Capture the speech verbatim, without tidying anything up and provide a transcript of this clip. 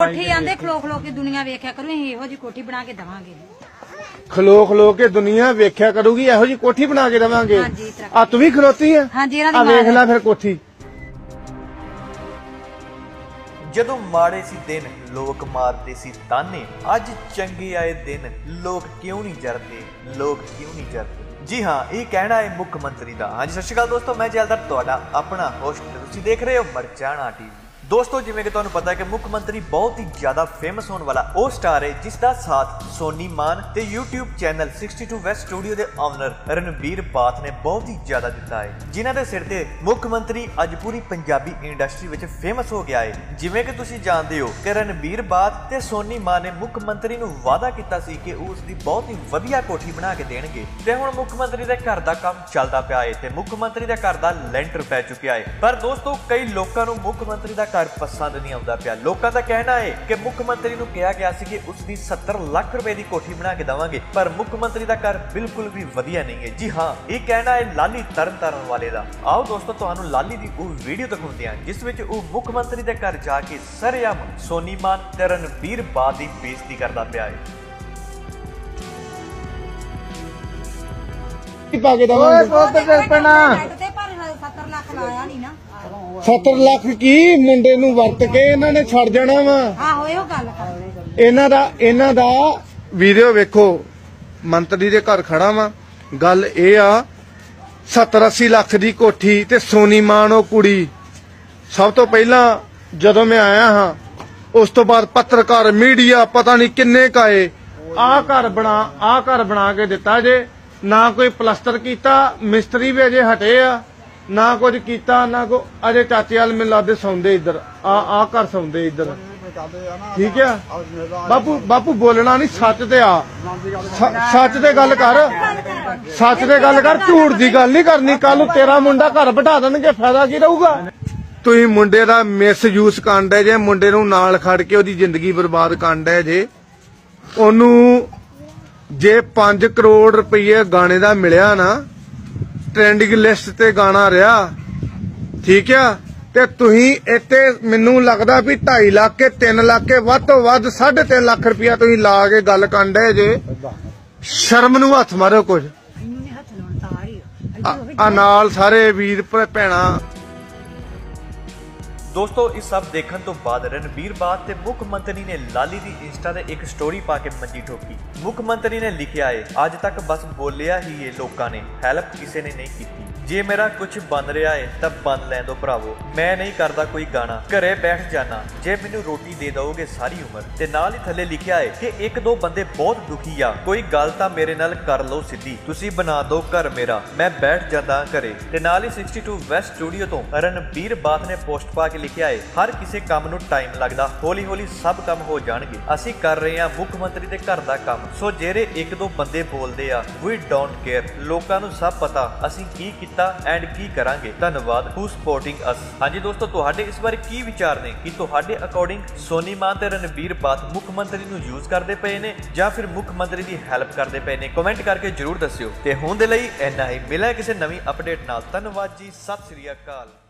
ਕੋਠੀ ਆਂਦੇ ਖਲੋ ਖਲੋ ਕੇ ਦੁਨੀਆ ਵੇਖਿਆ ਕਰੂ ਅਸੀਂ ਇਹੋ ਜੀ ਕੋਠੀ ਬਣਾ ਕੇ ਦਵਾਂਗੇ। ਖਲੋ ਖਲੋ ਕੇ ਦੁਨੀਆ ਵੇਖਿਆ ਕਰੂਗੀ ਇਹੋ ਜੀ ਕੋਠੀ ਬਣਾ ਕੇ ਦਵਾਂਗੇ। ਆ ਤੂੰ ਵੀ ਖਲੋਤੀ ਆ? ਹਾਂਜੀ ਇਹਨਾਂ ਦੀ ਵੇਖ ਲੈ ਫਿਰ ਕੋਠੀ। ਜਦੋਂ ਮਾੜੇ ਸੀ ਦਿਨ ਲੋਕ ਮਾਰਦੇ ਸੀ ਤਾਨੇ, ਅੱਜ ਚੰਗੇ ਆਏ ਦਿਨ ਲੋਕ ਕਿਉਂ ਨਹੀਂ ਜਰਦੇ, ਲੋਕ ਕਿਉਂ ਨਹੀਂ ਜਰਦੇ। जी हाँ, ये कहना है मुख्यमंत्री का। हाँ जी, सत श्री अकाल दोस्तों, मैं जैलदार तुहाडा अपना होस्ट, तुसीं देख रहे हो मरचाना टीवी। दोस्तों जिवें कि तुहानूं पता है कि मुख्यमंत्री बहुत ही ज्यादा फेमस होने वाला वो स्टार है जिसका साथ सोनी मान ते YouTube channel sixty two west studio के ऑनर रणबीर बाथ ने बहुत ही ज्यादा दिता है, जिन्हां दे सिर ते मुख्यमंत्री अज पूरी पंजाबी इंडस्ट्री विच फेमस हो गया है। जिवें कि तुसीं जानदे हो कि रणबीर बाथ ते सोनी मान ने मुख्यमंत्री नूं वादा कीता सी कि उसदी बहुत ही वधिया कोठी बना के देणगे ते हुण मुख्यमंत्री दे घर दा काम चलदा पिया है ते मुख्यमंत्री दे घर दा लैंटर पै चुकिया है। पर दोस्तों कई लोकां नूं मुख्यमंत्री दा घर पसंद नहीं आता पिया। लोगों का कहना है कि मुख्यमंत्री नूं कहा गया सी कि उसकी सत्तर लाख रुपए की कोठी बना के देवांगे, पर मुख्यमंत्री का घर बिल्कुल भी वधिया नहीं है। जी हाँ, ये कहना है लाली तरन तारण वाले का। आओ दोस्तों तुहानूं लाली दी वो वीडियो दिखाउंदे हां जिस विच वो मुख्यमंत्री के घर जाके सरेआम सोनी मान ते रणबीर बाथ दी बेइज्जती करदा पिया है। सत्तर लाख की मुंडे नूं वरत के इन्हां ने छड़ जाना वा। आहो इहो गल कर इन्हां दा इन्हां दा वीडियो वेखो, मंत्री दे घर खड़ा वा। गल ए आ सत्तर अस्सी लाख दी कोठी ते सोनी मान ओ कुड़ी। सब तो पहला जदों मैं आया हाँ उस तो बाद पत्रकार मीडिया पता नहीं किन्ने काए आ घर बना आ घर बना के दिता जे, ना कोई प्लस्तर कीता, मिस्त्री भी अजे हटे आ, ना कुछ कीता, ना को अजे चाचे वाल मिल लादे सौंदे इधर आ आ घर सौंदे इधर। ठीक है बापू, बापू बोलना नहीं, सच ते आ, सच ते गल कर, सच ते गल कर, झूठ दी गल नहीं करनी। कल तेरा मुंडा घर बिठा देणगे, फायदा की रहूगा। तुसीं मुंडे दा मिस यूज करन डे जे, मुंडे नूं नाल खड़ के ओदी जिंदगी बर्बाद करन डे जे। ओनू जे पांच करोड़ रुपये गाने दा मिलिया ना, ट्रेंडिंग लिस्ट ते गाना रहा, ठीक है, ते तुही इत्ते मैनू लगदा भी ढाई लाख के तीन लाख के वध तो वध साढ़े तीन लाख रुपया तुही ला के गल करन डे जे। शर्म नू हथ मारो कुछ। आ नाल सारे वीर भैणा। दोस्तों इस सब देखने तो बाद रणबीर बाथ ते मुख्यमंत्री ने लाली दी इंस्टा ते एक स्टोरी पा के मंजी ठोकी। मुख्यमंत्री ने लिखा है, आज तक बस बोलिया ही है लोगों ने, हेल्प किसी ने नहीं की। जे मेरा कुछ बन रहा है तब बन लैं दो भरावो, मैं नहीं करता कोई गाना, घरे बैठ जाना, जे मैनू रोटी दे दोगे सारी उम्र। ते नाल ही थले लिखा है कि एक दो बंदे बहुत दुखी आ, कोई गल तां मेरे नाल कर लो सीधी, तुसी बना दो घर मेरा, मैं बैठ जादा घरे। ते नाल ही सिक्सटी टू वेस्ट स्टूडियो तो रणबीर बाथ ने पोस्ट पा के लिखा है, हर किसी काम नूं टाइम लगदा, हौली हौली सब काम हो जाणगे, असीं कर रहे हां मुख्यमंत्री दे घर दा काम, सो जेरे एक दो बंदे बोलदे आ वी डोंट केयर, लोकां नूं सब पता असीं की एंड की करांगे। धन्यवाद हू सपोर्टिंग अस। हाँ जी दोस्तों, तुहाडे इस बारे की विचार ने कि तुहाडे अकॉर्डिंग सोनी मान ते रणबीर बाथ मुख्यमंत्री नूं यूज करदे पए ने जां फिर मुख्यमंत्री दी हेल्प करदे पए ने? कमेंट करके जरूर दस्सिओ। ते हुण दे लई इन्ना ही, मिलां किसी नवीं अपडेट नाल। धन्यवाद जी, सत श्री अकाल।